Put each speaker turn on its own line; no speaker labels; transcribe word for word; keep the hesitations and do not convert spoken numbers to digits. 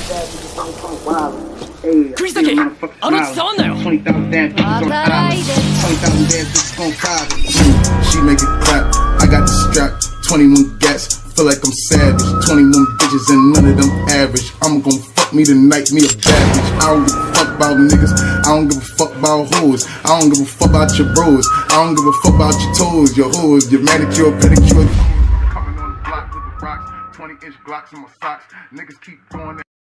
Kugisaki, あの伝わんなよ。
twenty thousand damn bitches on the island. twenty thousand damn bitches on fire. She make it clap. I got the strap. twenty-one gats. Feel like I'm savage. twenty-one bitches and none of them average. I'm gon' fuck me tonight, me a bad bitch. I don't give a fuck about niggas. I don't give a fuck about hoes. I don't give a fuck about your bros. I don't give a fuck about your toes, your hoes, your manicure, pedicure. Coming on the block with the rocks. twenty inch Glocks in my socks. Niggas keep going.